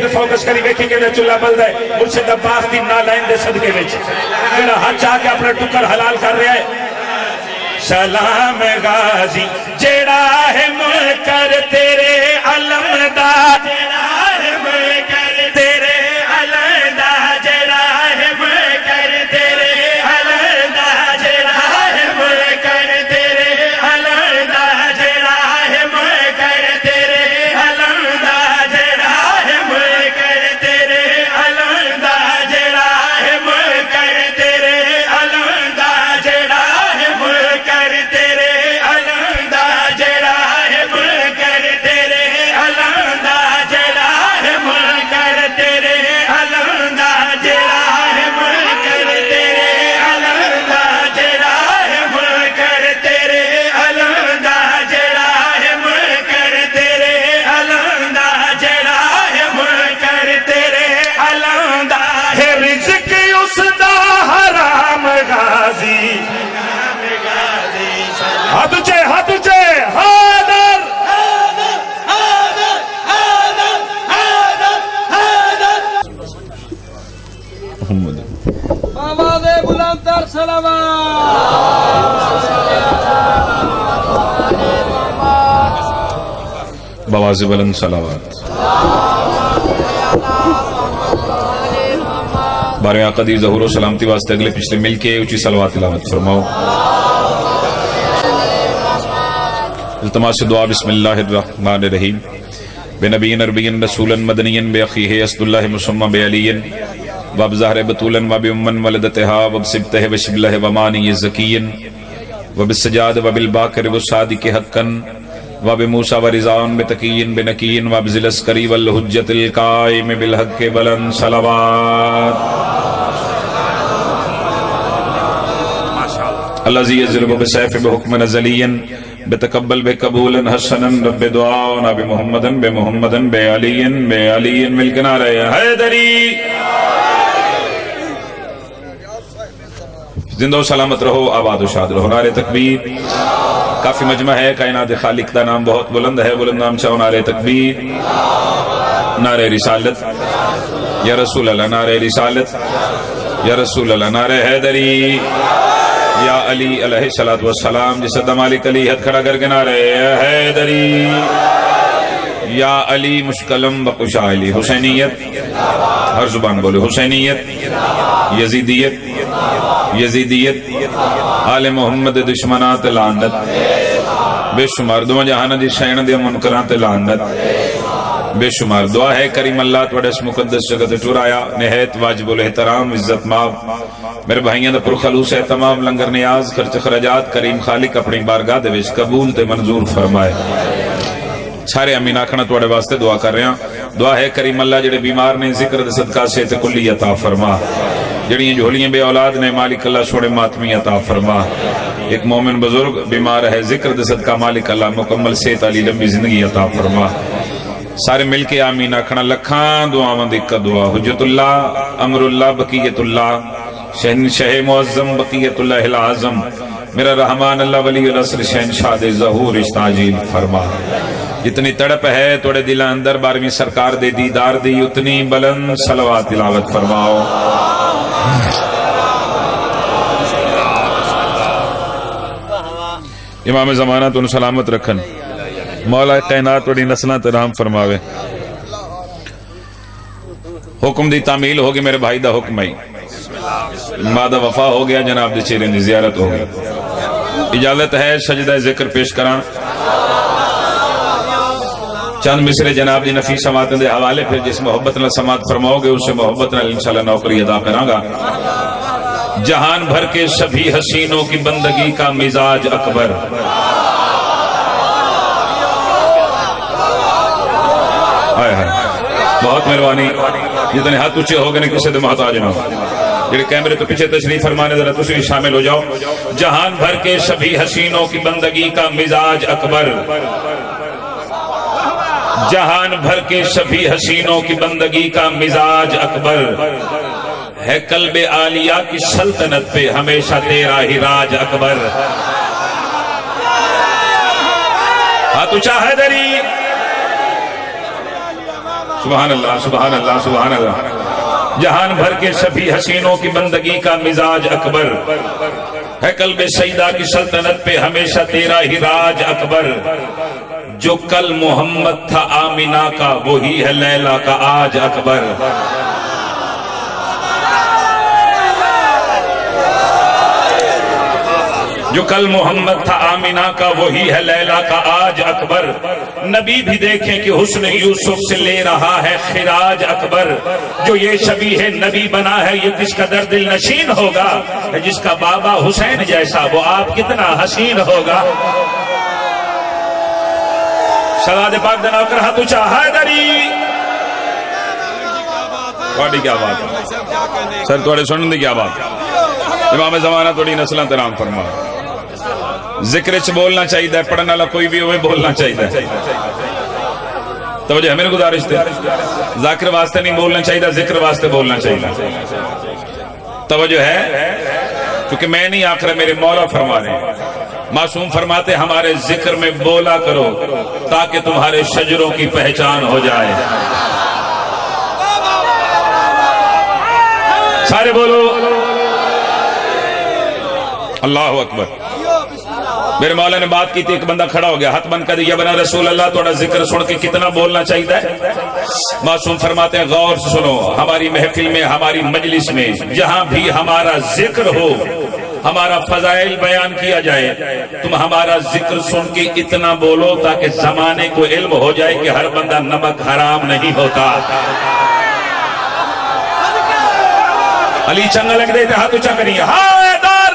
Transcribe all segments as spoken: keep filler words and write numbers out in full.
Focus کری ویکھی کہ چلہ بلد ہے مرشد عباس دی نالائن دے صدقے وچ جڑا ہاتھ چاہ کے اپنا ٹکر حلال کر رہا ہے سلام غازی جڑا ہے منکر تیرے علم دا جڑا ہے منکر تیرے علم دا جڑا ہے منکر تیرے علم دا جڑا ہے منکر تیرے علم دا جڑا ہے منکر تیرے علم دا جڑا ہے منکر تیرے علم دا جڑا ہے منکر تیرے علم دا جڑا ہے منکر تیرے علم دا جڑا ہے منکر تیرے علم دا جڑا ہے منکر تیرے علم دا جڑا ہے منکر تیرے علم دا جڑا ہے منکر تیرے علم دا جڑا ہے منکر تیرے علم دا جڑا ہے منکر تیرے علم دا ہے رزق اس دا حرام غازی ہاتھ اچھے ہاتھ اچھے حاضر آواز بلند تر صلوات بواز بلند صلوات بارے آقا دی ظہور و سلامتی واسطے اگلے پچھلے مل کے اچھی صلوات تلاوت فرماؤ التماس دعا بسم اللہ الرحمن الرحیم بے نبی نربی رسولا مدنی بے اخیہ اسد اللہ مسمى بے علی واب زہر بطولا واب امن ولدتہا واب سبتہ وشبلہ ومانی زکی واب السجاد واب الباکر وصادق حقا واب موسیٰ ورزان بتقین بنقین واب ذلسکری والحجت القائم بالحق بلند صلوات اللہ زی ضرب بسیف بحکم نزلی بتقبل بقبولا حسنا رب دعاؤنا بمحمدن بمحمدن بے علین بے علین ملکنا رہے حیدری زندہ و سلامت رہو آباد و شاد رہو نعرہ تکبیر کافی مجمع ہے کائنات خالق دا نام بہت بلند ہے بلند نام چاہو نعرہ تکبیر نعرہ رسالت یا رسول اللہ نعرہ رسالت یا رسول اللہ نعرہ حیدری یا علی علیہ السلام جس صدہ مالک علی حد کھڑا کر کے نعرہ حیدری یا علی مشکلم بقشا علی حسینیت ہر زبان بولے حسینیت یزیدیت یزیدیت آل محمد دشمنات لعنت بے شمار دعا جہانا دی شین دی منکرات لعنت بے شمار دعا ہے کریم اللہ توڑے اس مقدس جگت ٹورایا نہایت واجب الاحترام عزت ماب میرے بھائیاں دا پر خلوص ہے تمام لنگر نیاز خرچ خرجات کریم خالق اپنی بارگاہ دے وچ قبول تے منظور فرمائے سارے امین آکھنا توڑے واسطے دعا کر رہے ہیں دعا ہے کریم اللہ جڑے بیمار نے ذکر دے صدقہ سے تے کلی عطا فرما جڑیاں جھولیاں بے اولاد نے مالک اللہ چھوڑے ماتمی عطا فرما ایک مومن بزرگ بیمار ہے ذکر دے صدقہ مالک اللہ مکمل صحت علی لمبی زندگی عطا فرما سارے مل کے آمین آکھنا لکھاں دعا مندک کا دعا حجت اللہ امر اللہ بقیت اللہ شہنشاہ معظم بقیت اللہ العظم میرا رحمان اللہ ولی العصر شہنشاہ دے ظہور اشتاجیل فرما جتنی تڑپ ہے توڑے دل اندر بارہویں سرکار دے دیدار دی اتنی بلند صلوات تلاوت فرماؤ امام زمانہ تو سلامت رکھن مولا کائنات وڑی نسلہ ترام فرماوے حکم دی تعمیل ہوگی میرے بھائی دا حکم ہے مادہ وفا ہو گیا جناب دی چیرین دی زیارت ہو گئی اجازت ہے سجدہ ذکر پیش کران چند مصرے جناب دی نفیس سماعتیں دے حوالے پھر جس محبت نہ سماعت فرماؤ گے اس سے محبت نہ انشاءاللہ نوکری ادا کروں گا جہان بھر کے سبھی حسینوں کی بندگی کا مزاج اکبر آئے آئے بہت مہربانی جتنے ہاتھ اچھے ہو گئے کسی دے محتاج نہ جڑے کیمرے تو پیچھے تشریف فرمانے ذرا تسی شامل ہو جاؤ جہان بھر کے سبھی حسینوں کی بندگی کا مزاج اکبر جہان بھر کے سبھی حسینوں کی بندگی کا مزاج اکبر ہے قلب عالیہ کی سلطنت پہ ہمیشہ تیرا ہی راج اکبر ہاتھ اچھا حیدری سبحان اللہ سبحان اللہ سبحان اللہ. جہان بھر کے سبھی حسینوں کی بندگی کا مزاج اکبر ہے. قلب سیدہ کی سلطنت پہ ہمیشہ تیرا ہی راج اکبر. جو کل محمد تھا آمینہ کا وہی ہے لیلا کا آج اکبر. جو کل محمد تھا آمینہ کا وہی ہے لیلا کا آج اکبر. نبی بھی دیکھیں کہ حسن یوسف سے لے رہا ہے خراج اکبر. جو یہ شبیہ نبی بنا ہے یہ کس قدر دل نشین ہوگا. جس کا بابا حسین جیسا وہ آپ کتنا حسین ہوگا. سلاد پاک دنا کر ہاتھ اونچا حیدری. تھوڑی کیا بات ہے سر تھوڑے سنن دی کیا بات ہے. امام زمانہ تھوڑی نسلیں ترام فرما. ذکر چ بولنا چاہیے پڑھنے والا کوئی بھی ہوئے بولنا چاہیے. توجہ ہے میرے گزارش تھے. ذاکر واسطے نہیں بولنا چاہیے ذکر واسطے بولنا چاہیے. توجہ ہے کیونکہ میں نہیں آخ رہا میرے مولا فرما رہے ہیں. معصوم فرماتے ہمارے ذکر میں بولا کرو تاکہ تمہارے شجروں کی پہچان ہو جائے. سارے بولو اللہ اکبر. میرے مولا نے بات کی تھی ایک بندہ کھڑا ہو گیا ہاتھ بند کر دیا بنا رسول اللہ تھوڑا ذکر سن کے کتنا بولنا چاہیے. معصوم فرماتے ہیں غور سے سنو. ہماری محفل میں ہماری مجلس میں جہاں بھی ہمارا ذکر ہو ہمارا فضائل بیان کیا جائے تم ہمارا ذکر سن کے اتنا بولو تاکہ زمانے کو علم ہو جائے کہ ہر بندہ نمک حرام نہیں ہوتا. علی چنگا لگ دے تھے ہاتھ اونچا کریے. حیدر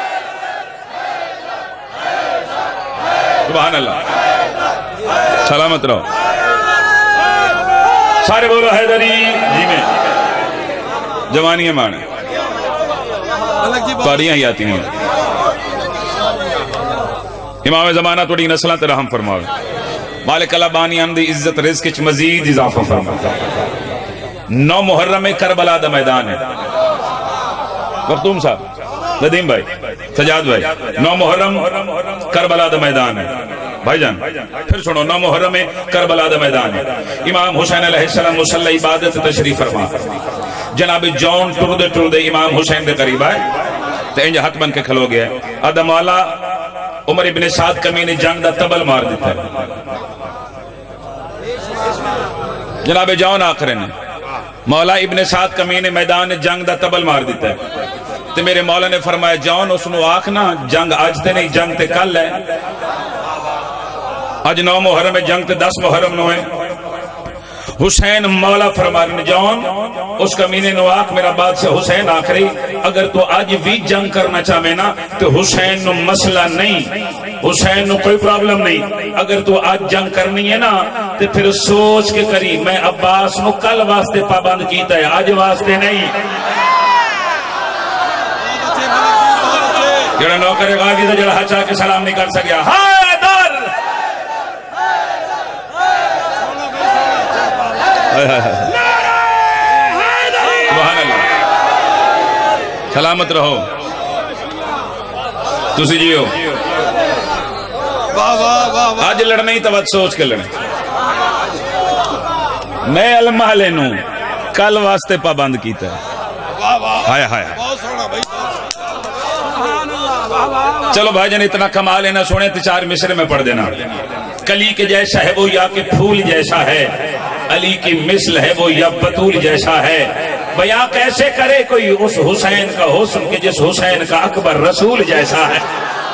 سبحان اللہ سلامت رہو. سارے بولو حیدری جی میں جوانی مانے پاریاں ہی آتی ہیں. امام زمانہ توڑی نسلہ تے رحم فرماوے. مالک اللہ بانی اندی عزت رزق چ مزید اضافہ فرماوے. نو محرم کربلا دا میدان ہے. مختوم صاحب ندیم بھائی سجاد بھائی نو محرم کربلا دا میدان ہے. بھائی جان پھر سنو نو محرم کربلا دا میدان ہے. امام حسین علیہ السلام مصلی عبادت تشریف فرما. جناب جون ٹردے ٹردے امام حسین دے قریب آئے تو انجا ہاتھ بن کے کھلو گیا. آدھا مولا عمر ابن سعد کمی نے جنگ دا تبل مار دیتا ہے. جناب جون آخر نے مولا ابن سعد کمی نے میدان جنگ دا تبل مار دیتا ہے. تو میرے مولا نے فرمایا جون اس نو آکھنا جنگ آج تے نہیں جنگ تے کل ہے. آج نو محرم جنگ تے دس محرم نو ہے. حسین مولا فرمانے جون اس کمینے نو آکھ میرا بات سے حسین آخری اگر تو آج بھی جنگ کرنا چاہے نا تو حسین نو مسئلہ نہیں حسین نو کوئی پرابلم نہیں. اگر تو آج جنگ کرنی ہے نا تو پھر سوچ کے کری میں عباس نو کل واسطے پابند کیتا ہے آج واسطے نہیں. جڑا نو کرے گا آگی تو جڑا ہچا کے سلام نہیں کر سکیا. حیدر سبحان اللہ سلامت رہو تسی جیو. آج لڑنا ہی تو سوچ کے لڑیں. میں المحلے نو کل واسطے پابند کیتا ہے. ہائے ہائے چلو بھائی جان اتنا کما لینا سونے تو چار مصرے میں پڑھ دینا. کلی کے جیسا ہے وہ یا کہ پھول جیسا ہے. علی کی مثل ہے وہ یا بطول جیسا ہے. بیاں کیسے کرے کوئی اس حسین کا حسن کہ جس حسین کا اکبر رسول جیسا ہے.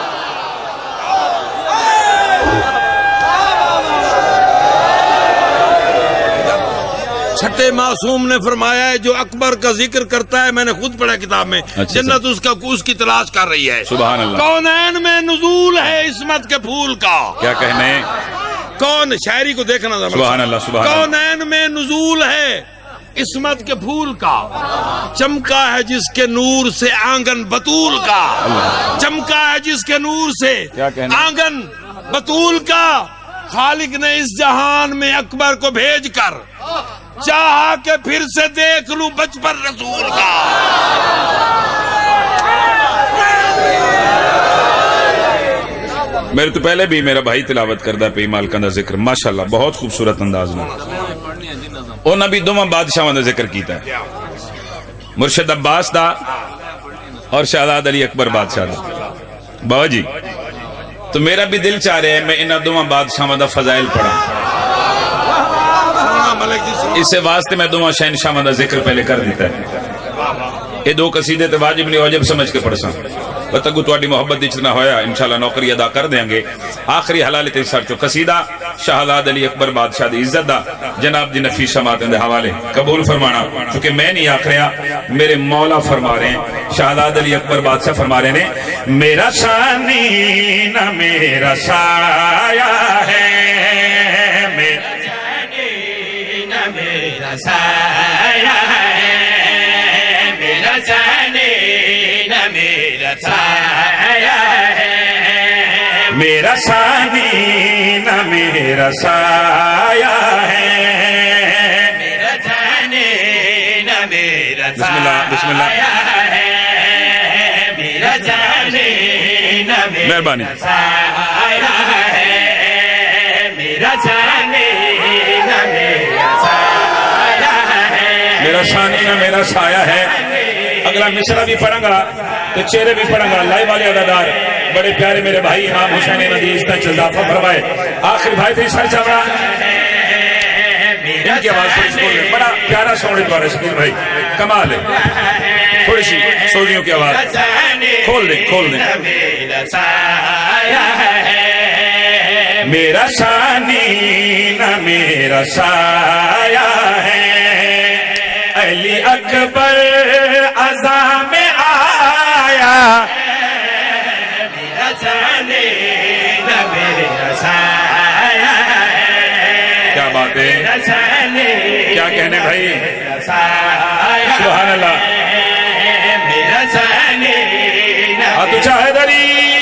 چھٹے معصوم نے فرمایا ہے جو اکبر کا ذکر کرتا ہے میں نے خود پڑھا کتاب میں جنت اس کا اس کی تلاش کر رہی ہے. سبحان اللہ. کونین میں نزول ہے عصمت کے پھول کا. کیا کہنے کون شاعری کو دیکھنا ذرا. سبحان اللہ سبحان اللہ. کونین میں نزول ہے عصمت کے پھول کا. چمکا ہے جس کے نور سے آنگن بطول کا. چمکا ہے جس کے نور سے آنگن بطول کا. خالق نے اس جہان میں اکبر کو بھیج کر چاہا کہ پھر سے دیکھ لوں بچپن رسول کا. میرے تو پہلے بھی میرا بھائی تلاوت کردہ پہ مالکہ دا ذکر ماشاءاللہ بہت خوبصورت انداز میں. انہاں بھی دوواں بادشاہاں دا ذکر کیتا ہے، مرشد عباس دا اور شہزاد علی اکبر بادشاہ دا۔ بابا جی تو میرا بھی دل چاہ رہے ہے میں انہاں دوواں بادشاہاں دا فضائل پڑھا، اسے واسطے میں دوواں شہنشاہاں دا ذکر پہلے کر دیتا ہے۔ یہ دو قصیدے تے واجب نہیں واجب سمجھ کے پڑھ ساں، بتگو تواڈی محبت جتنا ہویا انشاءاللہ نوکری ادا کر دیں گے۔ آخری حلال تے سر چو قصیدہ شہزاد علی اکبر بادشاہ دی عزت دا جناب دی نفیس شماعت دے حوالے قبول فرمانا، چونکہ میں نہیں آخریا میرے مولا فرما رہے ہیں، شہزاد علی اکبر بادشاہ فرما رہے ہیں میرا ثانی نہ میرا سایہ ہے، میرا ثانی نہ میرا سایہ ہے، میرا ثانی نہ میرا سایہ ہے، میرا ثانی نہ میرا سایہ ہے، میرا ثانی نہ میرا سایہ ہے، میرا ثانی نہ میرا سایہ ہے، میرا ثانی نہ میرا سایہ ہے، میرا ثانی نہ میرا سایہ ہے۔ اگلا مصرع بھی پڑھوں گا تو چہرے بھی پڑھوں گا، لائیو والے ادادار بڑے پیارے میرے بھائی امام حسین ندی اس طرح اضافہ فرمائے۔ آخر بھائی تھی سر چمڑا ان کی آواز تھوڑی سی بولے، بڑا پیارا سونے دوارے شکیل بھائی، کمال ہے، تھوڑی سی سوزیوں کی آواز کھول دیں کھول دیں۔ میرا ثانی نہ میرا سایہ ہے، علی اکبر عزا میں آیا، میرا ثانی نہ میرا سایہ ہے، کیا بات ہے، کیا کہنے بھائی، سبحان اللہ، میرا ثانی ہاتھ اچھا حیدری،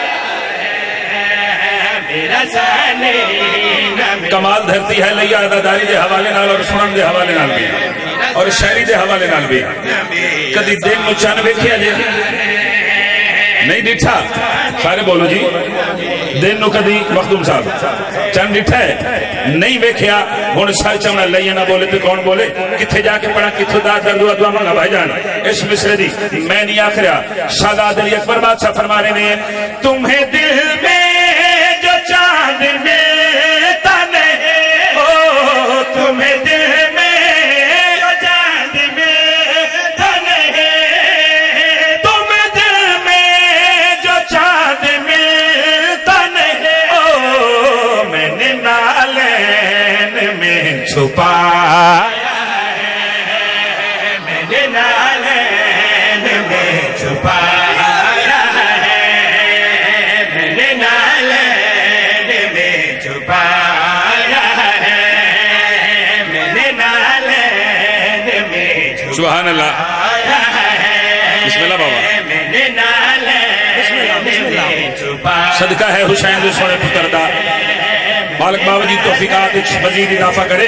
میرا ثانی کمال دھرتی ہے لیا اداداری دے حوالے نال اور سنن دے حوالے نال بھی اور شاعری دے حوالے نال بھی۔ کدی دن نو چن ویکھیا جی نہیں ڈٹھا، سارے بولو جی، دن نو کدی مخدوم صاحب چن ڈٹھا ہے نہیں ویکھیا، ہن سر چمنا لئیے نہ بولے تو کون بولے، کتھے جا کے پڑھا کتھے دا کر دعا دعا منگا بھائی جان۔ اس مصرے دی میں نہیں آخریا، شہزاد علی اکبر بادشاہ فرما رہے ہیں تمہیں دل میں جو چاند ملتا نہیں، او تمہیں دل میں جو چاند ملتا نہیں، تمہیں دل میں جو چاند ملتا نہیں، او میں نے نالین میں چھپایا ہے، میں نے نالین میں چھپایا ہے، میں نے نالین میں چھپایا ہے، میں نے نالین میں چھپایا ہے، سبحان اللہ، بسم اللہ بابا، میں نے نالین میں چھپایا، صدقہ ہے حسین دے سونے پتر دا، مالک بابا جی توفیقات مزید اضافہ کرے۔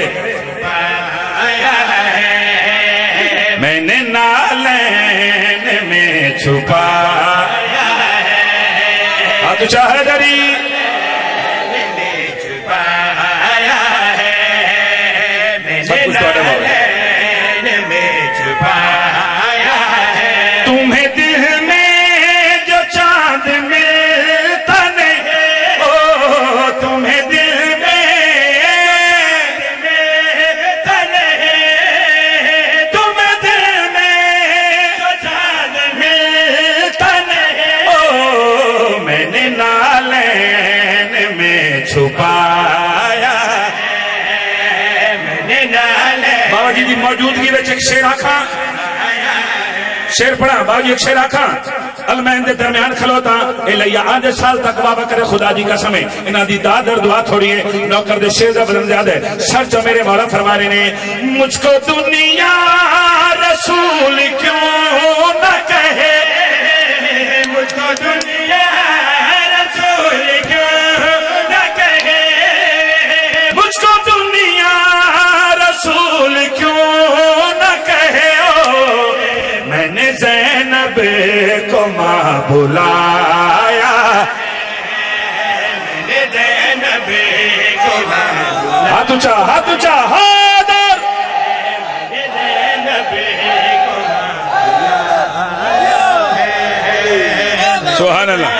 میں نے نالین میں چھپایا ہے، ہاتھ چاہے دری سب کچھ تو نالین میں چھپایا ہے، تمہیں دل میں جو چاند ملتا نہیں، او تمہیں دل چھپایا ہے، میں نے نالین، بابا جی دی موجودگی وچ ایک شعر آکھاں، شعر پڑھا بابا جی ایک شعر آکھاں، المین دے درمیان کھلوتا اے لیا آدھے سال تک بابا کرے خدا جی کا سمیں، انہاں دی داد اور دعا تھوڑی ہے، نوکر دے شعر دا بدن زیادہ ہے، سر جو میرے مولا فرما رہے نے مجھ کو دنیا رسول کیوں نہ کہے، مجھ کو دنیا رسول کیوں نہ کہے، مجھ کو دنیا رسول کیوں نہ کہے، او میں نے زینب کو ماں بلایا، میں نے زینب کو ماں بلایا، ہاتھ اچھا ہاتھ اچھا حیدر سبحان اللہ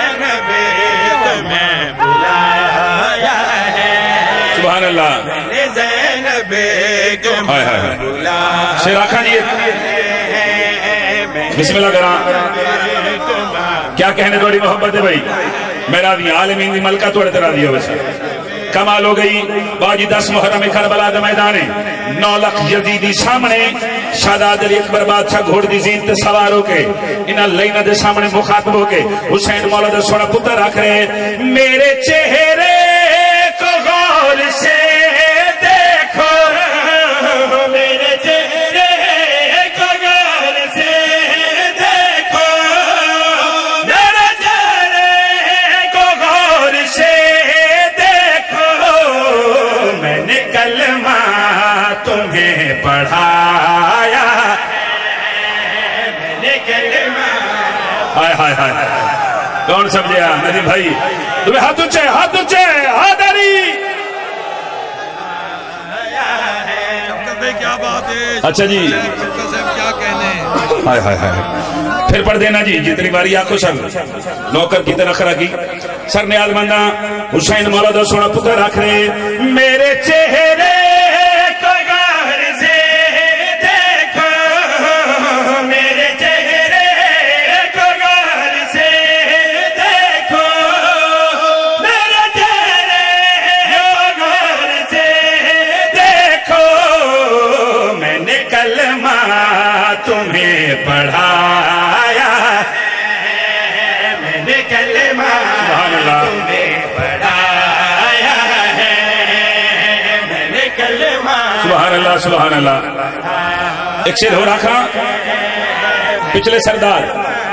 سبحان اللہ ہائے ہائے شیر آخا جی بسم اللہ کرام کیا کہنے توڑی محبت ہے بھائی میرا دی عالمین دی ملکہ توڑے ترہ دی ہو ویسا کمال ہو گئی باجی دس محرم کربلا دا میدانے نو لکھ یزیدی سامنے شہزاد علی اکبر بادشاہ گھوڑ دی زین تے سوار ہو کے انہاں لینہ دے سامنے مخاطب ہو کے حسین مولا دا سونا پتر رکھ رہے میرے چہرے کو غور سے دیکھو میرے چہرے کو غور سے دیکھو میرے چہرے کو غور سے میں نے کلمہ تمہیں پڑھایا میں نے کلمہ ہائے ہائے ہائے کون سمجھے ندیم بھائی تمہیں ہاتھ اچھے ہاتھ اچھے حیدری کیا بات ہے اچھا جی کیا کہنے ہائے ہائے ہائے پھر پڑھ دینا جی جتنی باری آنکھو سر نوکر کی تنخرہ کی سر نیاز مندہ حسین مولا دا سونا پتر رکھ رہے میرے چہرے کو غور سے دیکھو میرے چہرے کو غور سے دیکھو میرے چہرے کو غور سے دیکھو میں نے کلمہ تمہیں پڑھایا میں نے کلمہ سبحان اللہ تمہیں پڑھایا ہے میں نے کلمہ سبحان اللہ سبحان اللہ ایک شیر ہو رکھا پچھلے سردار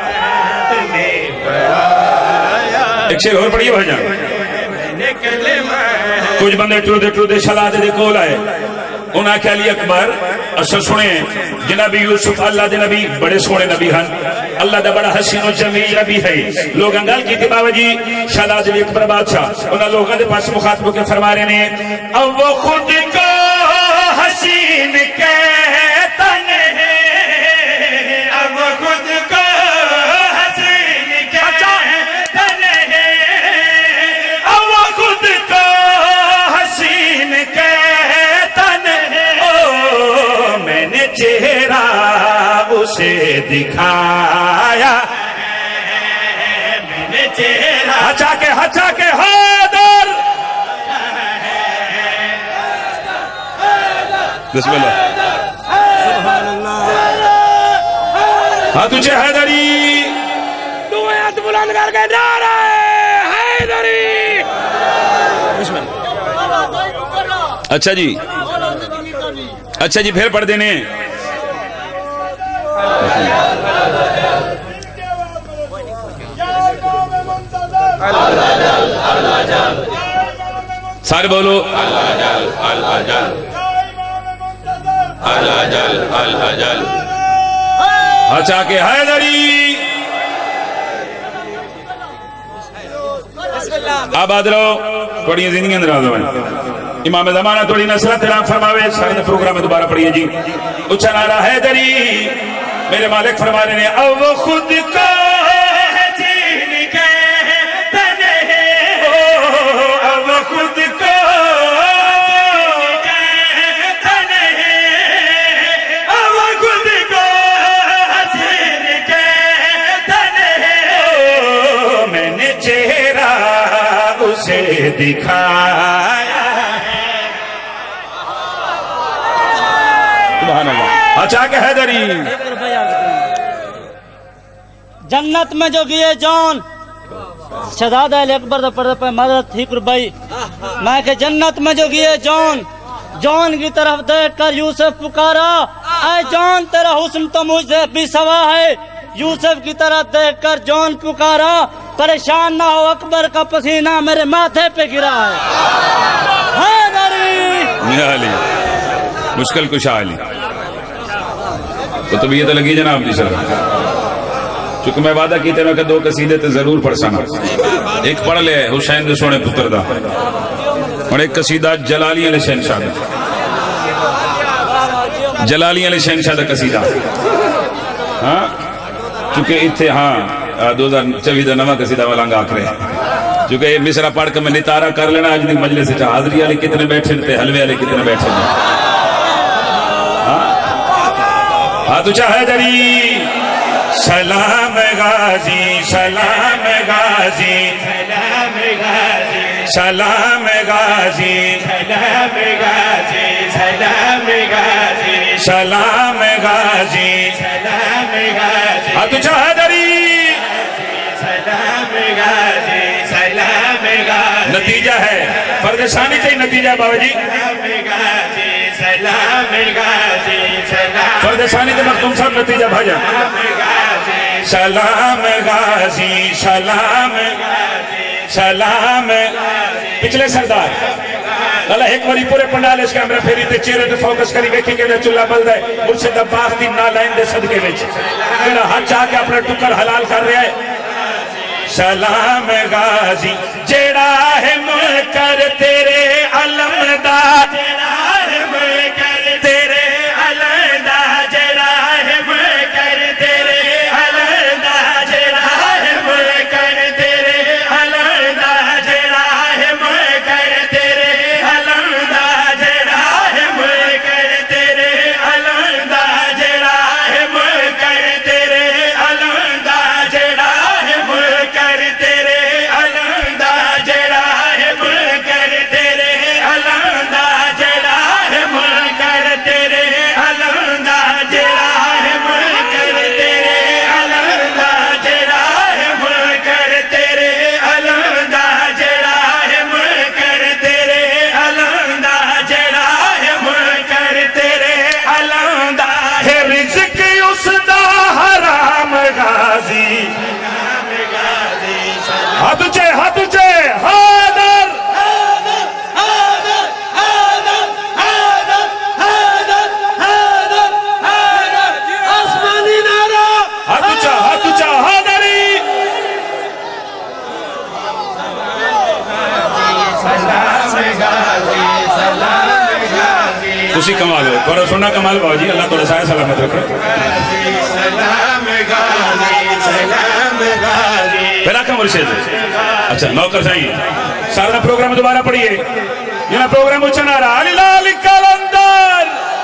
ایک شیر اور پڑھیے بھائی جان کچھ بندے ٹرودے ٹرودے شلادے دے کول آئے انہاں کہ علی اکبر اصل سنیں جنابی یوسف اللہ دے نبی بڑے سونے نبی ہن اللہ دا بڑا حسین و جمیل نبی ہے لوگ انگل کی تباوہ جی شہزاد علی اکبر بادشاہ انہاں لوگوں دے پاس مخاطبوں کے فرما رہے ہیں اب وہ خود کو حسین کہتا نہیں اب وہ خود کو حسین کہتا نہیں اب وہ خود کو حسین کہتا نہیں او میں نے چہرہ اسے دکھایا میں نے چہرہ ہچا کے ہچا کے حیدر بسم اللہ ہاں تجھے حیدری دو ہاتھ بلند کر کے نعرہ حیدری بسم اللہ اچھا جی اچھا جی پھر پڑھ دینے سارے بولو اچھا کہ حیدری آباد رہو تھوڑی زندگی اندر آدھو ہیں امام زمانہ تھوڑی نصرت رام فرماوے سارے پروگرام میں دوبارہ پڑھئے جی اچھا نعرہ حیدری میرے مالک فرما رہے ہیں اب وہ خود کو حسین کہتا نہیں اب وہ خود کو کہتا نہیں اب وہ خود کو حسین کہتا نہیں میں نے چہرہ اسے دکھایا سبحان اللہ اچھا کہ حیدری جنت میں جو گئے جان شہزادہ علی اکبر دا پردہ پہ مدد تھی قربائی میں کہ جنت میں جو گئے جان جان کی طرف دیکھ کر یوسف پکارا اے جان تیرا حسن تو مجھ سے بھی سوا ہے یوسف کی طرف دیکھ کر جان پکارا پریشان نہ ہو اکبر کا پسینہ میرے ماتھے پہ گرا ہے حیدری یا علی مشکل کشا علی تو طبیعت لگی جناب جی سر چونکہ میں وعدہ کیتے میں کہ دو قصیدے تے ضرور پڑھ سانا ایک پڑھ لے حسین دے سونے پتر دا اور ایک قصیدہ جلالی علی شہنشاہ دا جلالی علی شہنشاہ دا قصیدہ ہاں چونکہ اتھے ہاں دو ہزار چوبی دا نواں قصیدہ ملنگ آکھ رہے ہیں چونکہ یہ مصرہ پڑھ کے میں نتارہ کر لینا آج دی مجلس سے حاضری والے کتنے بیٹھے تھے حلوے والے کتنے بیٹھے تھے ہاں تو چاہے دری سلام غازی سلام غازی سلام غازی سلام غازی سلام غازی سلام غازی سلام غازی سلام غازی ہاں تو چاہے دری سلام غازی سلام غازی نتیجہ ہے فرد ثانی چاہیے نتیجہ بابا جی سلام غازی سلام فرد ثانی تو مختوم صاحب نتیجہ بھاجا سلام غازی سلام سلام پچھلے سردار اللہ ایک باری پورے پنڈال اس کیمرہ پھیری تے چہرے تے فوکس کری ویکھی کہ چلہ بل دے مرشد عباس دی نالائن دے صدقے وچ جڑا ہاتھ چاہ کے اپنے ٹکر حلال کر رہا ہے سلام غازی جیڑا ہے منکر تیرے علم دا جیڑا ہے منکر تیرے علم دا جیڑا ہے منکر تیرے علم دا جیڑا ہے منکر تیرے علم دا جیڑا ہے منکر تیرے علم دا جیڑا ہے منکر تیرے علم دا جیڑا ہے منکر تیرے علم دا جیڑا ہے منکر تیرے علم دا جیڑا ہے منکر تیرے علم دا جیڑا ہے منکر تیرے علم دا جیڑا ہے منکر تیرے علم دا جیڑا ہے منکر تیرے علم دا جیڑا ہے منکر تیرے علم دا جیڑا ہے منکر تیرے علم دا ہے رزق اس دا حرام غازی ہاتھ اچھے ہاتھ اچھے حیدر حیدر حیدر حیدر حیدر حیدر حیدر حیدر آسمانی نعرہ ہاتھ اچھا ہاتھ اچھا حیدری تسی کمال ہو تھوڑا سننا کمال باؤ جی اللہ توڑا سائے سلامت رکھے سلام غازی سلام غازی پھر آکھا مرشد اچھا نوکر سائیں سارا پروگرام دوبارہ پڑھئے یہ پروگرام اچھنا رہا علی لالی کلندر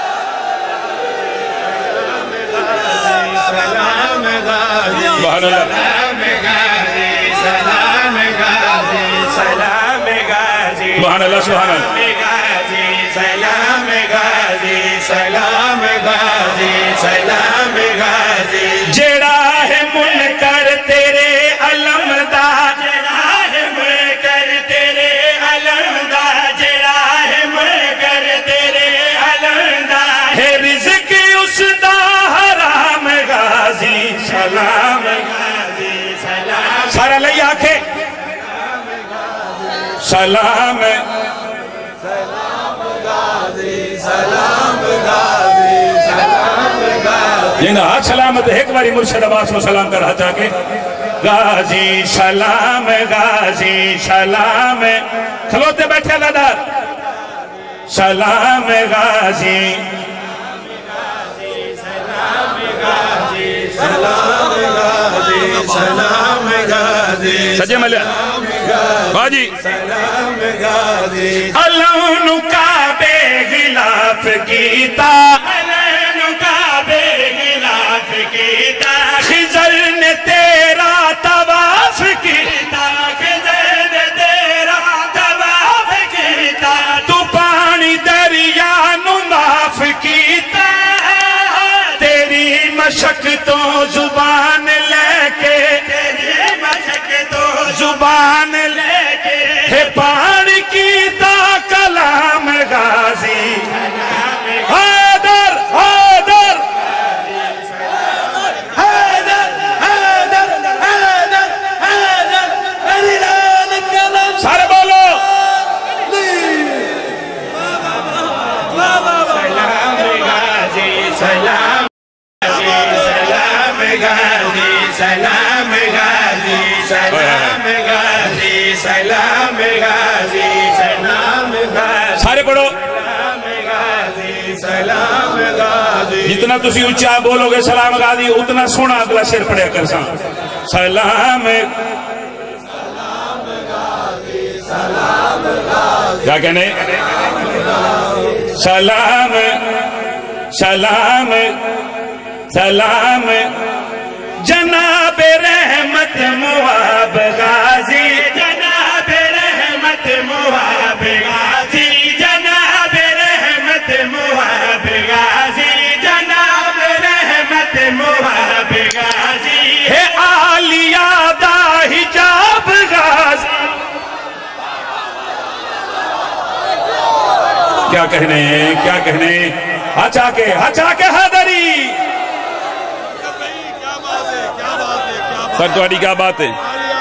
سلام غازی سلام غازی سلام غازی سلام غازی سبحان اللہ سبحان اللہ سلام غازی سلام غازی سلام غازی جیڑا ہے منکر تیرے علم دا جیڑا ہے منکر تیرے علم دا جیڑا ہے منکر تیرے علم دا ہے رزق اس دا حرام غازی سلام غازی سلام سارا لئی آکھے سلام سلام غازی سلام غازی یہ ہاتھ سلامت ایک باری مرشد عباس کو سلام کر ہاتھ آکے غازی سلام غازی سلام کھلوتے بیٹھے اللہ دار سلام غازی سلام غازی سلام غازی سلام غازی سجے ملیا باجی سلام غازی اللہ نکابے غلاف کیتا اللہ نکابے غلاف کیتا خضر نے تیرا طواف کیتا خضر نے تیرا طواف کیتا تو پانی دریا نو معاف کیتا تیری مشق تو زبان لے کے تیری مشق تو زبان لے کے ہے پانی کیتا کلام غازی حیدر حیدر حیدر حیدر حیدر حیدر سارے بولو سلام غازی سلام سلام غازی سلام غازی سلام غازی سلام غازی سلام غازی سارے پڑھو سلام غازی جتنا تسی اچھا بولو گے سلام غازی اتنا سونا اگلا شیر پڑھے کر ساں سلام کیا کہنے سلام سلام سلام جناب رحمت مواب غازی جناب رحمت مواب غازی جناب رحمت مواب غازی جناب رحمت مواب غازی ہے عالیہ دا حجاب غازی کیا کہنے کیا کہنے ہچا کے ہچا کے حیدری سر تمہاری کیا بات ہے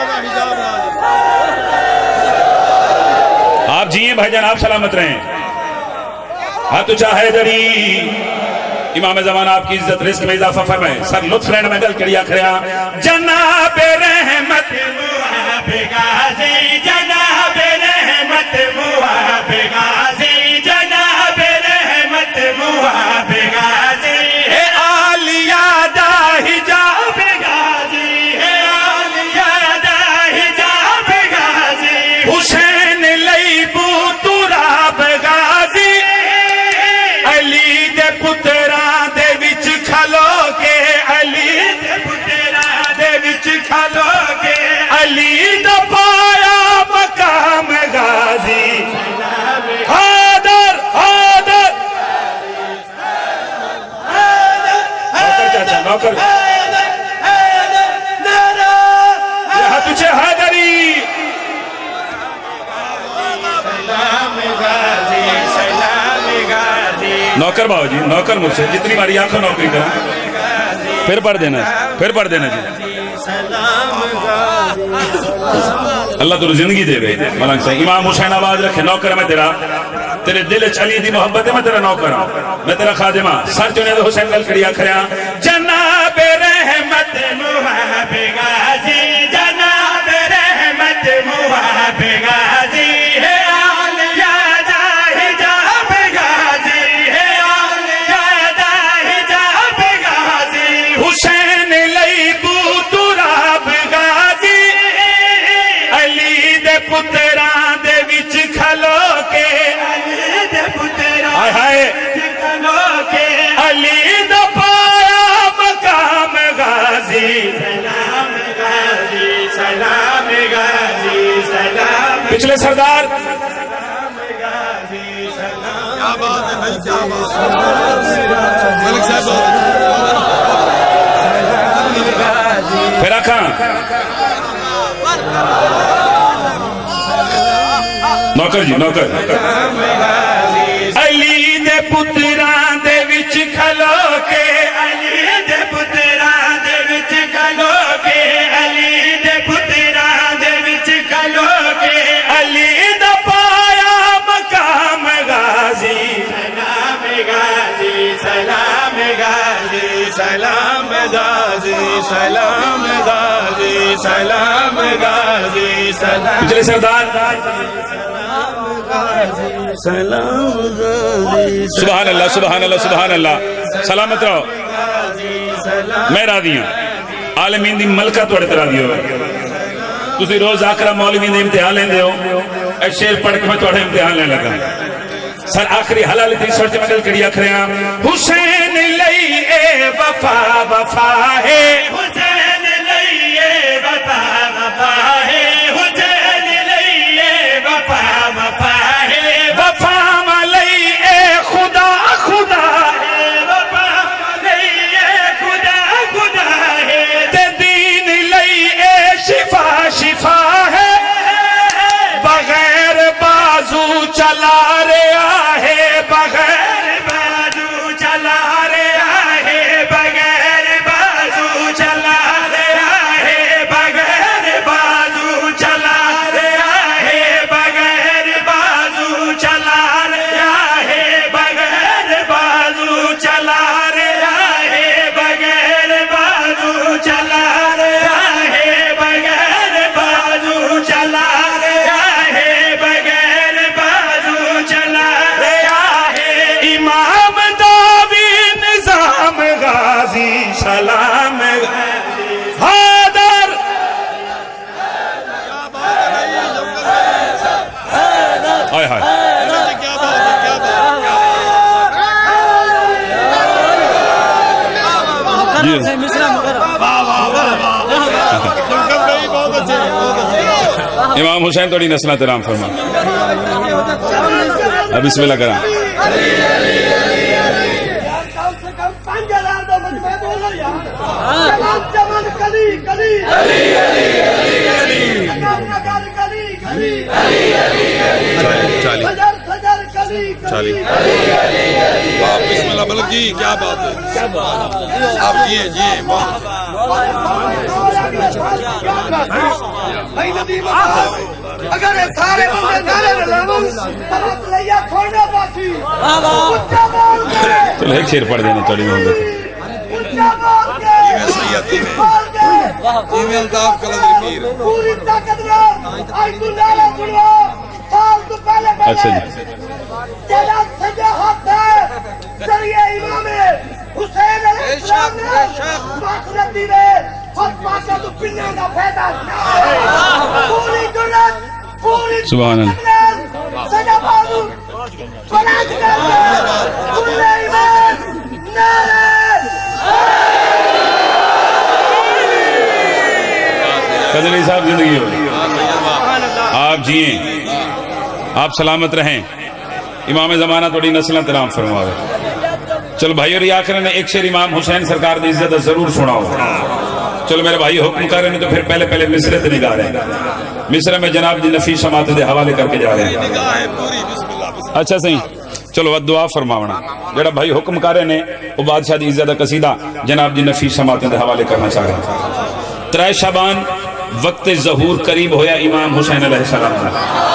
آپ جیئیں بھائی جان آپ سلامت رہیں ہاتھ اچھا حیدری امام زمان آپ کی عزت رزق میں اضافہ فرمائے سر لطف رہنے میں گل کریا کھڑیا جناب رحمت مواب غازی جناب رحمت مواب غازی جناب رحمت مواب غازی ہے عالیہ دا حجاب غازی ہے عالیہ دا حجاب غازی حسین لیبو تراب غازی علی دے پتران دے وچ کھلو کے علی دے پتران دے وچ کھلو کے علی دا پایا مقام غازی حیدر حیدر نوکر چاچا نوکر یہاں تجھے حیدری نوکر باؤ جی نوکر مجھ سے جتنی باری آنکھوں نوکری کریں پھر پڑھ دینا پھر پڑھ دینا جی اللہ تو زندگی دے گئی ملنگ صاحب امام حسین آواز رکھے نوکر میں تیرا تیرے دل چلی دی محبت ہے میں تیرا نوکر ہوں میں تیرا خادمہ سر چونے دے حسین گل کڑیا کھڑیا جناب رحمت مواب غازی جناب رحمت مواب غازی ہے عالیہ دا حجاب غازی ہے عالیہ دا حجاب غازی حسین لیبو تراب غازی علی دے پتران دے وچ کھلو کے علی دے پتران ہائے کھلو کے علی دا پایا مقام غازی سلام غازی سلام غازی سلام پچھلے سردار پھر آکھاں نوکر جی نوکر علی دے پتران دے وچ کھلو کے علی دے پتران دے وچ کھلو کے علی دے پتران دے وچ کھلو کے علی دا پایا مقام غازی سلام غازی سلام غازی سلام غازی سلام غازی سلام غازی سلام پچھلے سردار سبحان اللہ سبحان اللہ سبحان اللہ سلامت رہو میں راضی ہوں عالمین دی ملکہ توڑے ترا دی ہو تسی روز آکرہ مولوین دے امتحان لیں دے ہو اے شیر پڑھ کے میں توڑے امتحان لیں لگا سر آخری حلالی تھی سورتی مگل کڑی آکھرے ہیں حسین لئی اے وفا وفا ہے حسین لئی اے وفا وفا ہے حسین لئی اے وفا وفا ہے وفا ملئی اے خدا خدا ہے وفا ملئی اے خدا خدا ہے تے دین لئی اے شفا شفا ہے بغیر بازو چلا رہا ہے بغیر بازو چلا رہا ہے بغیر بازو چلا رہا ہے بغیر بازو چلا رہا ہے بغیر بازو چلا رہا ہے بغیر بازو چلا رہا ہے بغیر بازو چلا رہا ہے بغیر بازو چلا رہا ہے بغیر بازو چلا رہا ہے امام داوی نظام غازی سلام حیدر امام حسین توڑی نسلہ ترام فرما اب بسم اللہ کرام بسم اللہ ملک جی کیا بات ہے آپ جیے جیے اگر سارے بندے نعرے لگاؤں سبق لیا کھوڑنا باقی اچھا بول کے چلو ایک شیر پڑھ دینا توڑی میں اچھا بول کے سیدی میں بول کے ایویں الطاف قلندری پیر پوری طاقت میں آج تو نعرہ سنو سال تو پہلے اچھا پہلے جی تیرا سجا ہاتھ ہے ذریعہ امام حسین علیہ السلام نے ماخرتی میں خود پاکہ تو پننے کا فیدہ پوری جنت پوری سبحان اللہ سجا بازو فلاج کرتے کل ایمان نعرہ قدری صاحب زندگی ہو آپ جیئیں آپ سلامت رہیں امام زمانہ توڑی نسلہ ترام فرماوے چلو بھائی اور یہ آخر نے ایک شیر امام حسین سرکار دی عزت ضرور سناؤ چلو میرے بھائی حکم کر رہے ہیں تو پھر پہلے پہلے مصرے تے نگاہ رہے ہیں مصرے میں جناب دی نفیس سماعت دے حوالے کر کے جا رہے ہیں اچھا صحیح چلو دعا فرماونا جڑا بھائی حکم کر رہے ہیں وہ بادشاہ دی عزت قصیدہ جناب دی نفیس سماعت دے حوالے کرنا چاہ رہے ہیں ترائے شعبان وقت ظہور قریب ہویا امام حسین علیہ السلام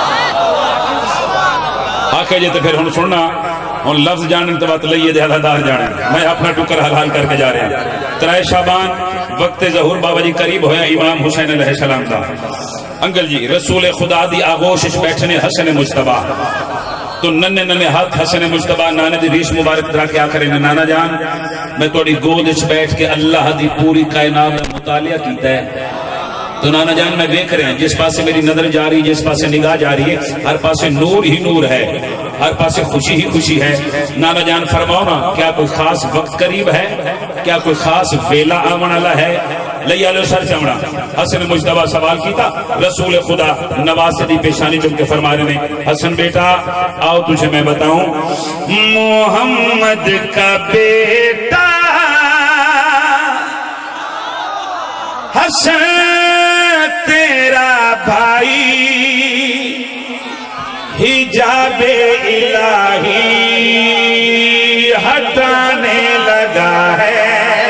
آکے جے تو پھر ہن سننا ہن لفظ جانن تو بات لئیے دے حلالدار جانن میں اپنا ٹکر حلال کر کے جا رہے ہیں ترائے شعبان وقت ظہور بابا جی قریب ہویا امام حسین علیہ السلام دا انکل جی رسول خدا دی آغوشش بیٹھنے حسن مجتبہ تو ننے ننے ہاتھ حسن مجتبہ نانے دی ریش مبارک درا کے آخر انہیں نانا جان میں توڑی گودش بیٹھ کے اللہ دی پوری کائنات مطالعہ کیتا ہے تو نانا جان میں دیکھ رہے ہیں جس پاسے میری نظر جا رہی ہے جس پاسے نگاہ جا رہی ہے ہر پاسے نور ہی نور ہے ہر پاسے خوشی ہی خوشی ہے نانا جان فرماؤ نا کیا کوئی خاص وقت قریب ہے کیا کوئی خاص ویلا آمن اللہ ہے لیا لو سر چمڑا حسن مجتبہ سوال کیتا رسول خدا نواز دی پیشانی چم کے فرما رہے ہیں حسن بیٹا آؤ تجھے میں بتاؤں محمد کا بیٹا حسن تیرا بھائی حجاب الہی ہٹانے لگا ہے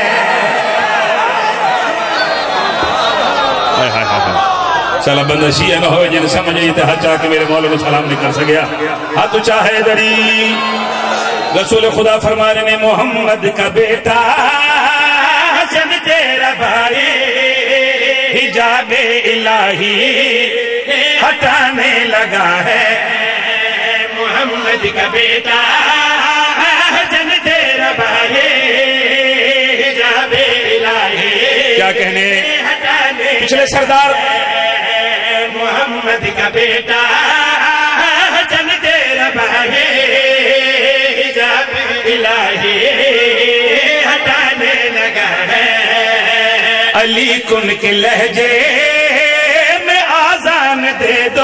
چلا بندہ شیعہ نہ ہوئے جن سمجھ نہیں تھے ہاتھ چاہ کے میرے مولا کو سلام نہیں کر سکیا ہاتھ چاہے دری رسول خدا فرما رہے ہیں محمد کا بیٹا حسن تیرا بھائی حجاب الہی ہٹانے لگا ہے محمد کا بیٹا حسن تیرا بھائی حجاب الہی کیا کہنے پچھلے سردار محمد کا بیٹا حسن تیرا بھائی حجاب الہی ہٹانے لگا ہے علی کن کے لہجے میں آزان دے دو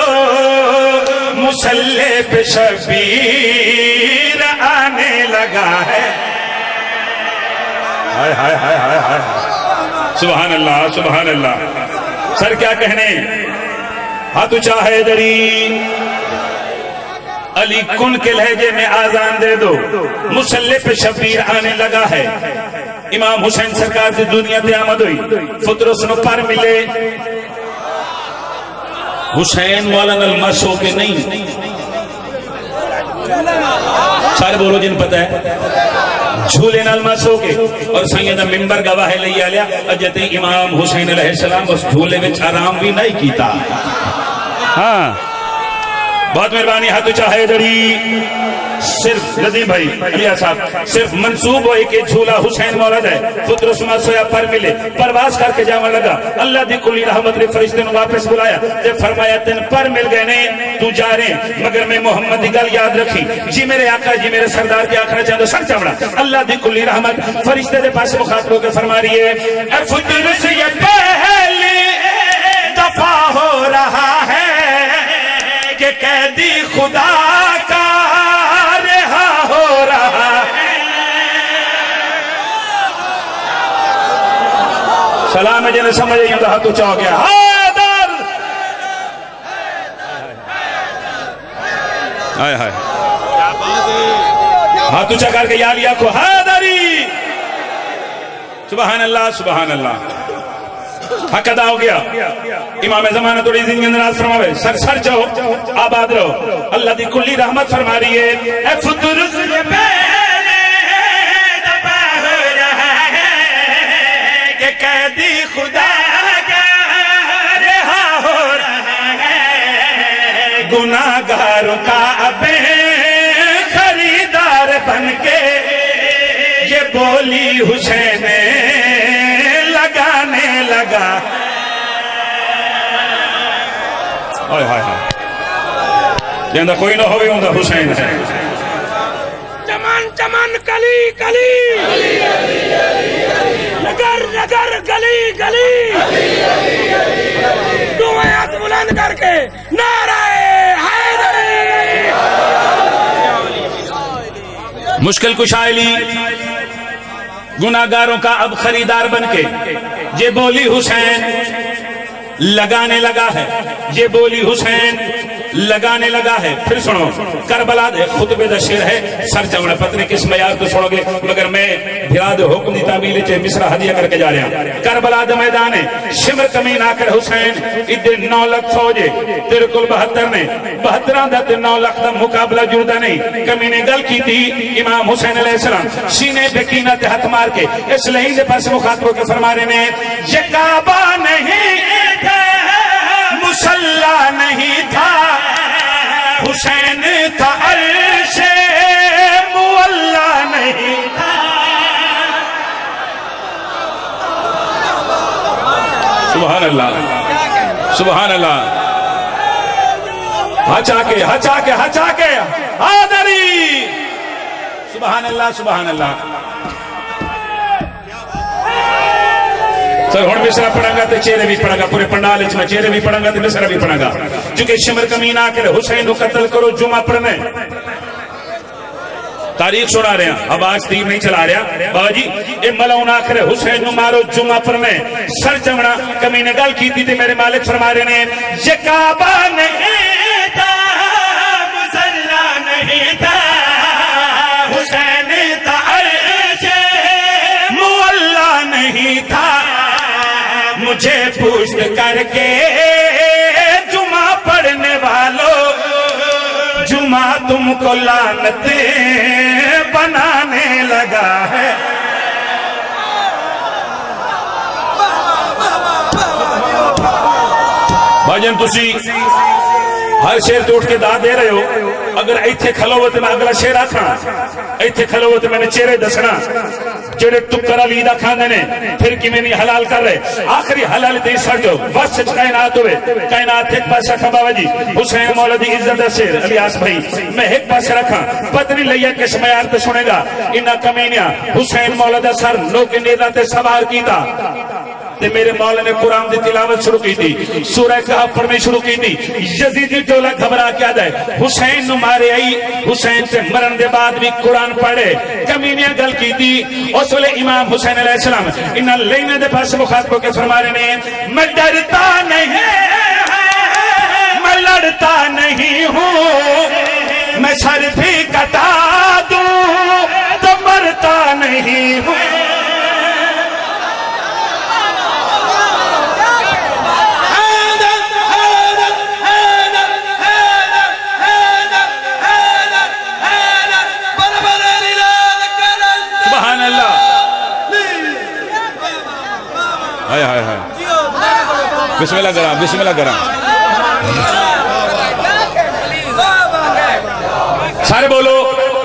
مسلح پہ شبیر آنے لگا ہے ہائے ہائے ہائے ہائے ہائے سبحان اللہ سبحان اللہ سر کیا کہنے ہاتھ چاہے دری علی کن کے لہجے میں آزان دے دو مسلح پہ شبیر آنے لگا ہے امام حسین سرکار دی دنیا تے آمد ہوئی فطرس نو پر ملے حسین والا نلمس ہو کے نہیں سارے بولو جن پتہ ہے جھولے نلمس ہو کے اور سیدہ ممبر گواہ لیا لیا اجت امام حسین علیہ السلام اس جھولے وچ آرام بھی نہیں کیتا ہاں بہت مہربانی ہاتھ چاہے دری صرف ندیم بھائی علیہ صاحب صرف منصوب ہوئی کہ جھولا حسین مولد ہے پتر عثمان سویا پر ملے پرواز کر کے جاوان لگا اللہ دی کلی رحمت نے فرشتے نے واپس بلایا تے فرمایا تین پر مل گئے نے تو جا رہے مگر میں محمد دی گل یاد رکھی جی میرے آقا جی میرے سردار کے آخرا چاہتا سر چمڑا اللہ دی کلی رحمت فرشتے دے پاس مخاطب ہو کے فرما رہی ہے اے فطر سے یہ پہلی دفعہ ہو رہا ہے کہ قیدی خدا کا رہا ہو رہا ہے سلام ہے جنہیں سمجھے یہ تو ہاتھ اچھا ہو گیا حیدر آئے ہائے ہاتھ اچھا کر کے یا لیا کو حیدری سبحان اللہ سبحان اللہ حق ادا ہو گیا امام زمانہ توڑی زندگی اندراز فرماوے سر سر جاؤ آباد رہو اللہ دی کلی رحمت فرما رہی ہے اے فطر سے پہلے دفعہ ہو رہا ہے کہ قیدی خدا کا رہا ہو رہا ہے گناہگاروں کا اب خریدار بن کے یہ بولی حسین لگانے لگا آئے ہائے ہائے جہاں کوئی نہ ہوئے ہوں دا حسین ہے چمن چمن کلی کلی نگر نگر گلی گلی دعائیں ہاتھ بلند کر کے نعرہ حیدری مشکل کشائلی گناہگاروں کا اب خریدار بن کے یہ بولی حسین لگانے لگا ہے یہ بولی حسین لگانے لگا ہے پھر سنو کربلا دے خطبے دا شیر ہے سر چمڑا پتنے کس میار تو سنو گے مگر میں بھراد حکم دی تعبیل چے مصرہ ہدیہ کر کے جا رہا ہوں کربلا دے میدان ہے شمر کمین آکر حسین ادھے نو لکھ فوجے تیرے کل بہتر نے بہتران دا تے نو لکھ دا مقابلہ جردہ نہیں کمینے گل کی تھی امام حسین علیہ السلام سینے پہ کینہ تے ہاتھ مار کے اس لہی سے پاس مخاطبوں کے فرمارے نے یہ کعبہ نہیں تھا مسلح نہیں تھا حسین تھا عرش مولا نہیں تھا سبحان اللہ سبحان اللہ ہچا کے ہچا کے ہچا کے حیدری سبحان اللہ سبحان اللہ سر ہون مصرہ پڑھا گا تو چہرے بھی پڑھا گا پورے پنڈال اچھ میں چہرے بھی پڑھا گا تو مصرہ بھی پڑھا گا چونکہ شمر کمین آکر حسین کو قتل کرو جمعہ پڑھنے تاریخ سنا رہے ہیں اب آج تیر نہیں چلا رہا بابا جی اے ملون آخر حسین نو مارو جمعہ پڑھنے سر چمڑا کمین گل کی تھی تھی میرے مالک فرما رہے ہیں یہ کعبہ نہیں تھا مسلح نہیں تھا حسین تھا عرش مولا نہیں تھا مجھے پوچھ کر کے جمعہ پڑھنے والوں جمعہ تم کو لعنتیں بنانے لگا ہے بھاجن تسی ہر شیر تو اٹھ کے دا دے رہے ہو اگر ایتھے کھلو ہوتے میں اگلا شیر آکھاں ایتھے کھلو ہوتے میں نے چہرے دسنا جڑے ٹکر علی دا کھاندے نے پھر کی میں نہیں حلال کر رہے آخری حلال دے سڑ جو بس چھ کائنات ہوئے کائنات ایک پاس رکھا بابا جی حسین مولا دی عزت شیر الیاس بھائی میں ایک پاس رکھا پتنی لیا کس میار تے سنے گا انہا کمینیا حسین مولا دا سر لوگ نیدہ تے سوار کی تا تے میرے مولا نے قرآن دی تلاوت شروع کی تھی سورہ کہف پڑھنی شروع کی تھی یزیدی ٹولا گھبرا کیا دے حسین نو مارے آئی حسین سے مرن دے بعد بھی قرآن پڑھے کمینیاں گل کی تھی اس ویلے امام حسین علیہ السلام انہا لینے دے پاس مخاطبوں کے فرما رہے ہیں میں ڈرتا نہیں میں لڑتا نہیں ہوں میں سر بھی کٹا دوں تو مرتا نہیں ہوں بسم اللہ کرام بسم اللہ کرام سارے بولو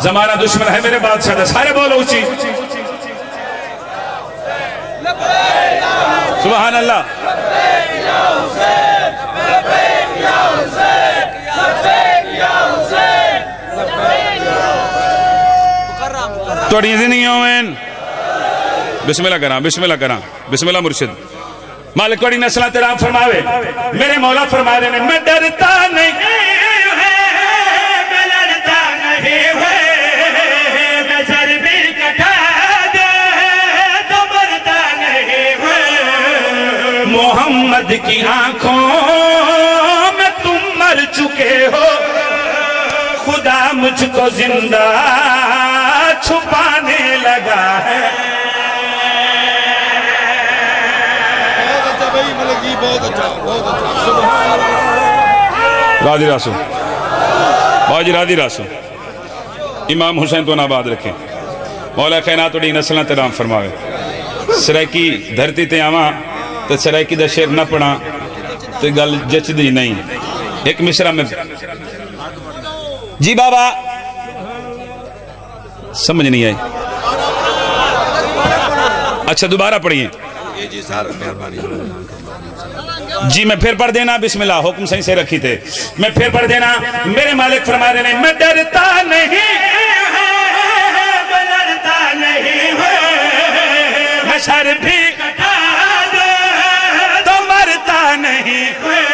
زمانہ دشمن ہے میرے بادشاہ دا، سارے بولو اچھی سبحان اللہ. توڑی زندگی ہوئن بسم اللہ کرام، بسم اللہ کرام، بسم اللہ مرشد. مالک توڑی نسلہ تیرام فرماوے، میرے مولا فرما رہے ہیں میں ڈرتا نہیں میں لڑتا نہیں میں سر بھی کٹا دے تو مرتا نہیں محمد کی آنکھوں میں تم مر چکے ہو، خدا مجھ کو زندہ چھپانے لگا ہے. راضی راسو باجی راضی راسو. امام حسین تو ناباد رکھیں. مولا کائنات وڈی نسلہ ترام فرماوے. سرائکی دھرتی تے آواں تو سرائکی دا شیر نہ پڑھا تو گل جچ دی نہیں. ایک مصرع میں جی بابا سمجھ نہیں آئی. اچھا دوبارہ پڑھئے جی میں پھر پڑھ دینا. بسم اللہ حکم صحیح سے رکھی تھے. میں پھر پڑھ دینا. میرے مالک فرما رہے ہیں میں ڈرتا نہیں میں ڈرتا نہیں میں سر بھی کٹا دے تو مرتا نہیں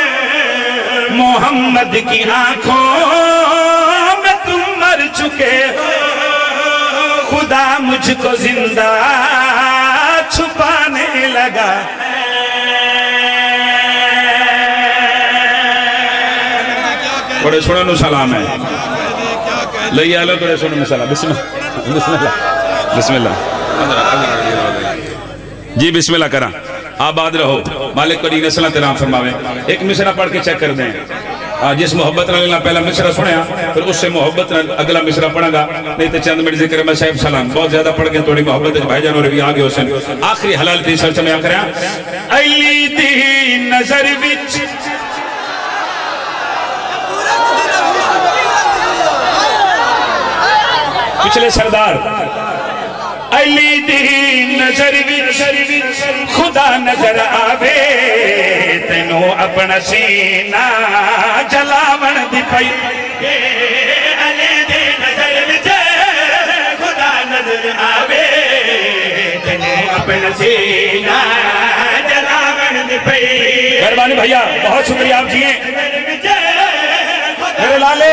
محمد کی آنکھوں میں تم مر چکے ہو، خدا مجھ کو زندہ چھپانے لگا. بڑے سنو نو سلام ہے لئی آلو بڑے سنو نو سلام. بسم اللہ بسم اللہ بسم اللہ جی بسم اللہ کرا. آباد رہو. مالک کو دین صلی اللہ تیرام فرماوے. ایک مصرع پڑھ کے چیک کر دیں. جس محبت نہ لینا پہلا مصرع سنیا پھر اس سے محبت نہ اگلا مصرع پڑھا گا. نہیں تو چند منٹ ذکر میں صاحب سلام بہت زیادہ پڑھ کے توڑی محبت ہے بھائی جان اور بھی آگے حسین. آخری حلال تھی سلچہ میں آخر ہیں ایلی دی نظر وچ پچھلے سردار علی دی نظر وچ خدا نظر آوے تینوں اپنا سینہ جلاون دی پئی. علی دی نظر وچ خدا نظر آوے تینوں اپنا سینہ جلاون دی پئی. مہربانی بھیا بہت شکریہ آپ جی ہیں میرے لالے.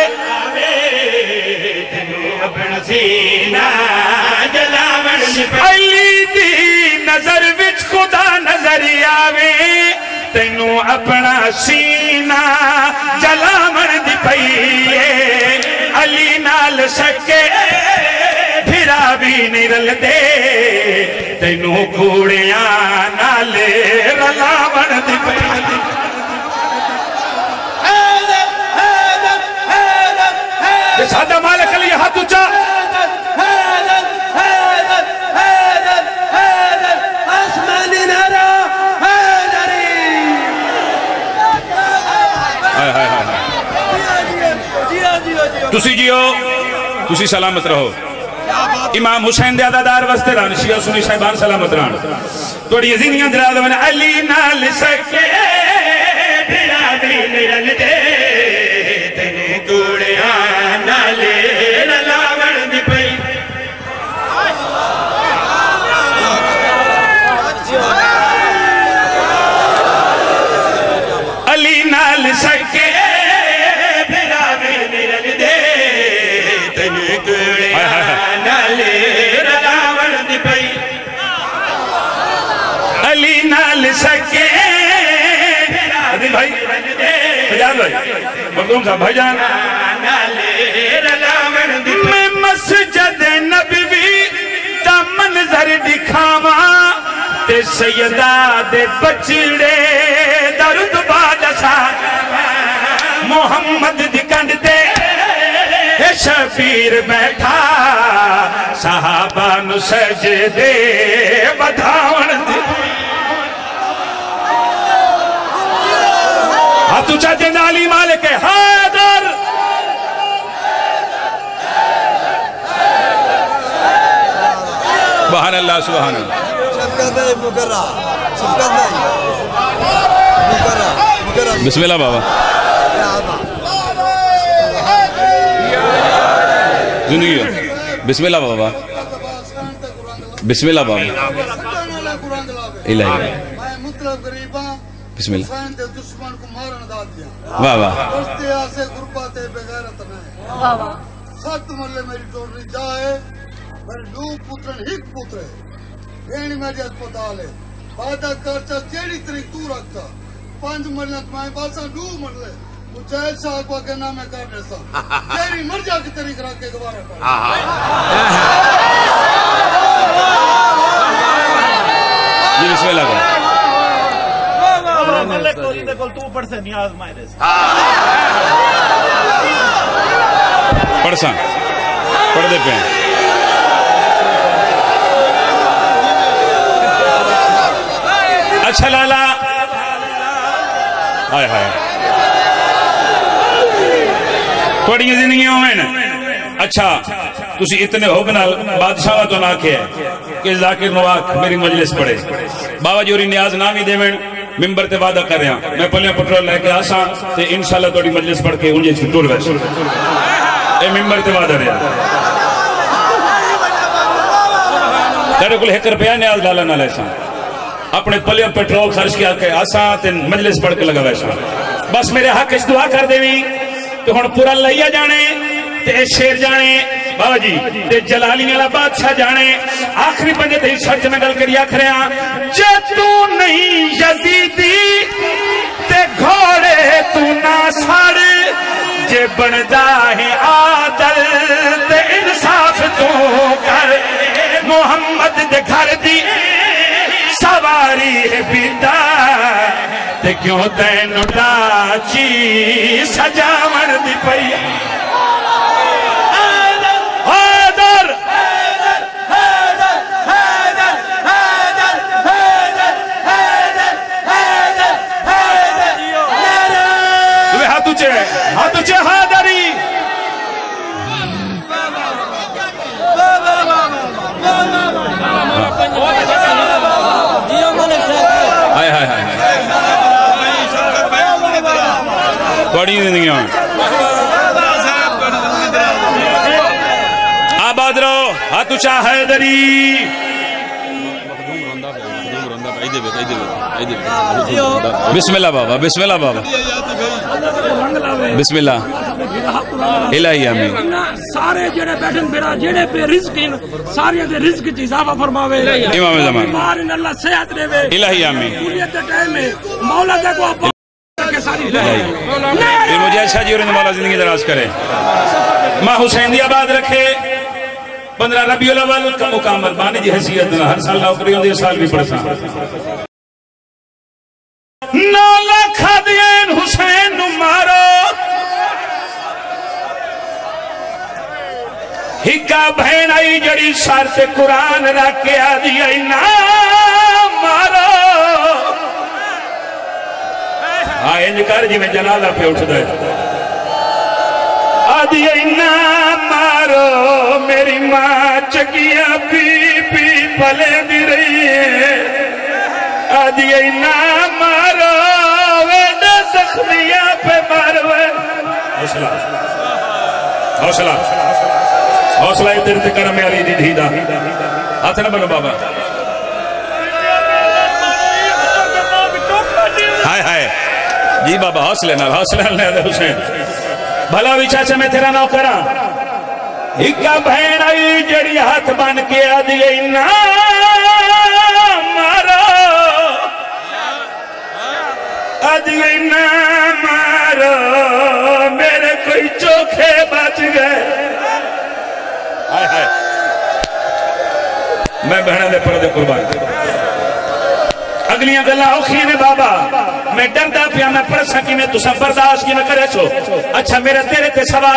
علی دی نظر وچ خدا نظر آوے تینوں اپنا سینہ جلاون دی پئی. علی نال سکے پھرا بھی نہیں رل دے تینوں کوڑیاں نال رلاون دی پئی. سادہ مالک علی ہاتھ اچھا تسی جیو تسی سلامت رہو. امام حسین دے عدادار وستے ران شیعہ سنی صاحبان سلامت ران. توڑی یزینیاں دراد من علی نال سکے بھرا بھی نرل دے تینے کوڑیاں نالے رلاون دی پئی. علی نال سکے علی نال سکے عدیل بھائی فجاد بھائی مردوم صاحب بھائی جان. میں مسجد نبوی دا منظر دکھاواں تے سیدہ دے بچڑے درد بادسا محمد دی کنڈ تے شبیر بیٹھا صحابہ نو سجدے بدھاون دی. ہاتھ اچھا جن علی مالک حیدر اللہ سبحان اللہ بسم اللہ بابا زندگی بسم اللہ بابا بسم اللہ بابا الہی بسم اللہ واہ واہ سات مرلے میری ٹوٹری جائے میری دو پترن ہک پترے بینی میری اسپتال ہے بادہ کرچا چیڑی طریق تو رکھتا پانچ مرلے تمہیں باسا دو مرلے مجھے شاہ کو کے نامے کرنے سا چیڑی مرجا کی طریق رکھ کے دوبارہ کر جی بسم اللہ کریں ملک تو جیدے کل تو پڑھ سے نیاز مائرے سے پڑھ ساں پڑھ دے پہ اچھا لالا آئے آئے پڑھیں زندگیوں میں اچھا تسی اتنے ہو بنا بادشاہ تو نہ کیا کہ ذاکر نواک میری مجلس پڑھے بابا جوری نیاز نامی دے میں ممبر تے وعدہ کر رہا میں پلیاں پٹرول لے کے آساں تے انشاءاللہ توڑی مجلس پڑھ کے انجھے چھٹور ویسے اے ممبر تے وعدہ رہا تیرے کل ایک روپیہ نیاز لالا نہ لے ساں اپنے پلیاں پٹرول خرچ کیا کہ آساں تے مجلس پڑھ کے لگا ویسا بس میرے حق اس دعا کر دے بھی تو ہون پورا لئیا جانے تے شیر جانے بابا جی تے جلالی والا بادشاہ جانے آخری پنجے تے شرط میں گل کری آکھ رہے ہیں جے تو نہیں یزیدی تے گھوڑے تو نہ ساڑ جے بندا ہے عادل تے انصاف تو کر محمد دے گھر دی سواری ہے بیتا تے کیوں تینو ڈاچی سجاون دی پئی ہاں تجھے حاضری آئے آئے آئے بڑی زندگیوں آباد رہو ہاں تجھے حاضری بسم اللہ بابا بسم اللہ بابا بسم اللہ الہی آمین سارے جڑے بیٹھن پھرا جڑے پہ رزق ہیں سارے دے رزق چ اضافہ فرماوے امام زمان مارن اللہ صحت دے الہی آمین قولیت دے ٹائم میں مولا دے کو اپ کے ساری یہ مجھے اچھا جی اور مولا زندگی دراز کرے ماں حسین دی آباد رکھے پندرہ ربیع الاول کا مقام بانی جی حیثیت ہر سال نوکری ہوندی سال بھی پڑھتا نو لکھ دین حسین نو مارو ہکا بہن آئی جڑی سار تے قرآن رکھے آدھی آئی نا مارو آئے انجکار جی میں جنازہ پہ اٹھ دے آدھی آئی نا مارو میری ماں چکیاں پی پی پلے دی رہی ہے آدھی آئی نا مارو ویڈا زخمیاں پہ مارو حوصلہ حوصلہ حوصلہ اتر تکر میں علی دی دھیدہ ہاتھ نہ بنو بابا ہائے ہائے جی بابا حوصلے نہ حوصلے نہ دے حسین بھلا بھی چاچا میں تیرا نو کرا ہکا بہن آئی جڑی ہاتھ بن کے آدھی آئی نا مارو آدھی آئی نا مارو میرے کوئی چوکھے بچ گئے آئے آئے میں بہنہ دے پردے قربان اگلیاں گلہ اوکھی نے بابا میں ڈردہ پیا میں پرسا کی میں تو سب برداشت کی میں کرے چھو اچھا میرے تیرے تے سوال